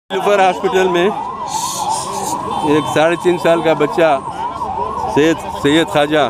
Nilofar hospital में एक 3.5 साल का बच्चा सैयद ख्वाजा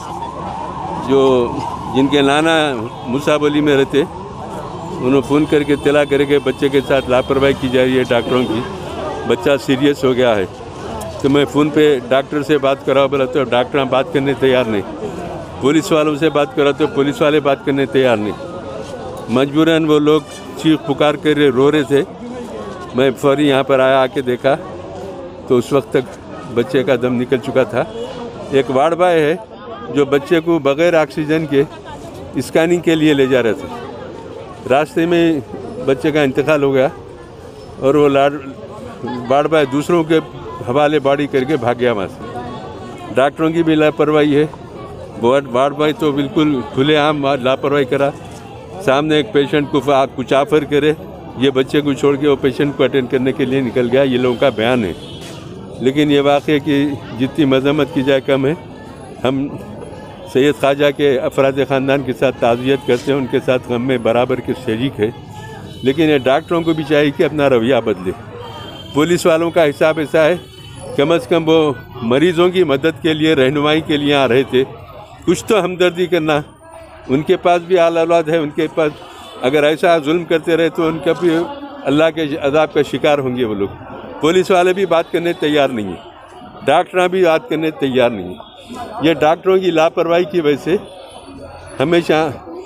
जो जिनके नाना मुसाब अली में रहते, उन्होंने फ़ोन करके इत्तला करके बच्चे के साथ लापरवाही की जा रही है डॉक्टरों की, बच्चा सीरियस हो गया है। तो मैं फ़ोन पे डॉक्टर से बात करा बोला तो डॉक्टर बात करने तैयार नहीं, पुलिस वालों से बात करा तो पुलिस वाले बात करने तैयार नहीं। मजबूरन वो लोग चीख पुकार कर रो रहे थे। मैं फौरी यहाँ पर आया, आके देखा तो उस वक्त तक बच्चे का दम निकल चुका था। एक वार्ड बॉय है जो बच्चे को बग़ैर ऑक्सीजन के स्कैनिंग के लिए ले जा रहे थे। रास्ते में बच्चे का इंतकाल हो गया और वो वार्ड बॉय दूसरों के हवाले बॉडी करके भाग गया वहाँ से। डॉक्टरों की भी लापरवाही है। वार्ड बॉय तो बिल्कुल खुलेआम लापरवाही करा, सामने एक पेशेंट को कुछ ऑफर करे, ये बच्चे को छोड़ के वो पेशेंट को अटेंड करने के लिए निकल गया। ये लोगों का बयान है, लेकिन ये वाक़े की जितनी मजम्मत की जाए कम है। हम सैयद ख्वाजा के अफराद ख़ानदान के साथ ताज़ियत करते हैं, उनके साथ गम में बराबर के शरीक है, लेकिन ये डॉक्टरों को भी चाहिए कि अपना रवैया बदले। पुलिस वालों का हिसाब ऐसा है, कम से कम वो मरीज़ों की मदद के लिए रहनुमाई के लिए आ रहे थे, कुछ तो हमदर्दी करना। उनके पास भी आल औलाद है, उनके पास अगर ऐसा जुल्म करते रहे तो उनका भी अल्लाह के अज़ाब का शिकार होंगे वो लोग। पुलिस वाले भी बात करने तैयार नहीं है, डॉक्टर भी बात करने तैयार नहीं है। ये डॉक्टरों की लापरवाही की वजह से हमेशा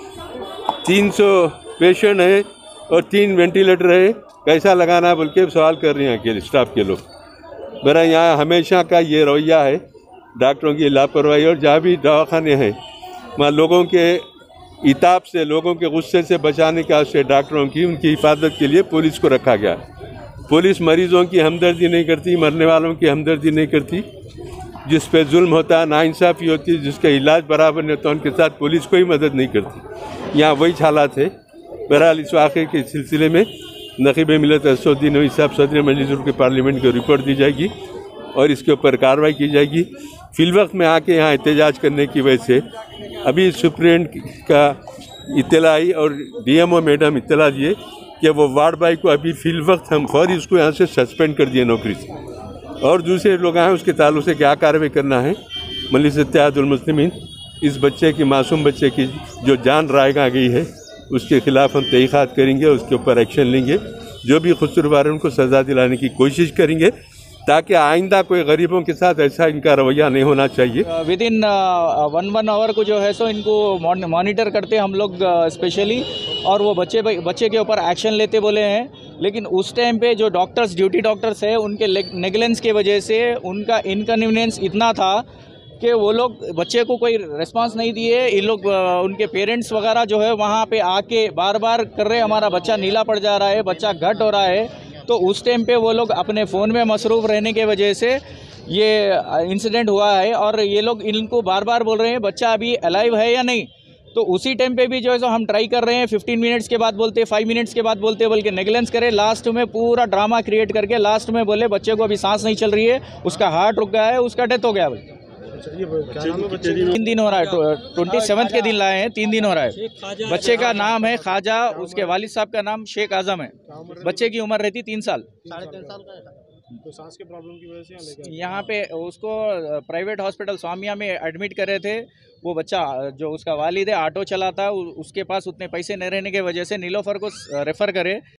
300 पेशेंट है और 3 वेंटिलेटर है, कैसा लगाना बोल के सवाल कर रहे हैं अकेले स्टाफ के लोग। मेरा यहाँ हमेशा का ये रवैया है डॉक्टरों की लापरवाही। और जहाँ भी दवाखाने हैं वहाँ लोगों के इताब से, लोगों के गुस्से से बचाने के वास्ते डॉक्टरों की उनकी हिफाजत के लिए पुलिस को रखा गया। पुलिस मरीज़ों की हमदर्दी नहीं करती, मरने वालों की हमदर्दी नहीं करती। जिस पे जुल्म होता है, नाइंसाफ़ी होती है, जिसका इलाज बराबर नहीं होता, उनके साथ पुलिस कोई मदद नहीं करती। यहाँ वही हालात है। बहरहाल इस वाक़े के सिलसिले में नक़ीब मिल्लत असदुद्दीन नवी साहब सदर मजलिस के पार्लियामेंट को रिपोर्ट दी जाएगी और इसके ऊपर कार्रवाई की जाएगी। फिलवक्त में आके यहाँ एहतजाज करने की वजह से अभी सुप्रीटेंडेंट का इत्तला आई और डीएमओ मैडम इत्तला दिए कि वो वार्ड बॉय को अभी फिलवक्त हम फौरी उसको यहाँ से सस्पेंड कर दिए नौकरी से, और दूसरे लोग आए उसके ताल्लुक से क्या कार्रवाई करना है। मजलिस इत्तेहादुल मुस्लिमीन इस बच्चे की, मासूम बच्चे की जो जान रायगा गई है, उसके ख़िलाफ़ हम तहक़ीक़ात करेंगे, उसके ऊपर एक्शन लेंगे, जो भी कसूरवार है उनको सज़ा दिलाने की कोशिश करेंगे ताकि आइंदा कोई गरीबों के साथ ऐसा इनका रवैया नहीं होना चाहिए। विद इन 1 आवर को जो है सो इनको मॉनिटर करते हम लोग स्पेशली, और वो बच्चे के ऊपर एक्शन लेते बोले हैं। लेकिन उस टाइम पे जो डॉक्टर्स, ड्यूटी डॉक्टर्स है, उनके नेगलेंस की वजह से उनका इनकन्वीनियंस इतना था कि वो लोग बच्चे को कोई रिस्पांस नहीं दिए। ये लोग उनके पेरेंट्स वगैरह जो है वहाँ पे आके बार बार कर रहे, हमारा बच्चा नीला पड़ जा रहा है, बच्चा घट हो रहा है। तो उस टाइम पे वो लोग अपने फ़ोन में मसरूफ़ रहने के वजह से ये इंसिडेंट हुआ है, और ये लोग इनको बार बार बोल रहे हैं बच्चा अभी अलाइव है या नहीं। तो उसी टाइम पे भी जो है सो हम ट्राई कर रहे हैं, 15 मिनट्स के बाद बोलते, 5 मिनट्स के बाद बोलते, बल्कि नेगलेंस करे। लास्ट में पूरा ड्रामा क्रिएट करके लास्ट में बोले बच्चे को अभी सांस नहीं चल रही है, उसका हार्ट रुक गया है, उसका डेथ हो गया भाई। 3 दिन हो रहा है, 27 के दिन लाए हैं, 3 दिन हो रहा है। बच्चे का नाम है ख्वाजा, उसके वालिद साहब का नाम शेख आजम है। बच्चे की उम्र रहती 3 साल। 3.5 साल का है। तो सांस के प्रॉब्लम की वजह से यहाँ पे उसको प्राइवेट हॉस्पिटल स्वामिया में एडमिट करे थे। वो बच्चा जो उसका वालिद है, ऑटो चलाता, उसके पास उतने पैसे नहीं रहने की वजह से नीलोफर को रेफ़र करे।